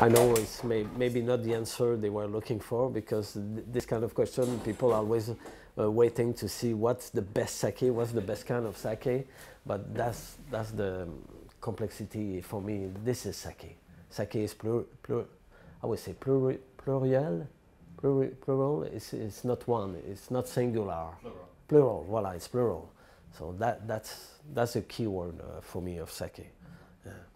I know it's maybe not the answer they were looking for, because this kind of question, people are always waiting to see what's the best sake, what's the best kind of sake, but that's the complexity for me. This is sake. Sake is I would say plural. Plural. It's not one. It's not singular. Plural. Voilà, it's plural. So that's a key word for me of sake. Yeah.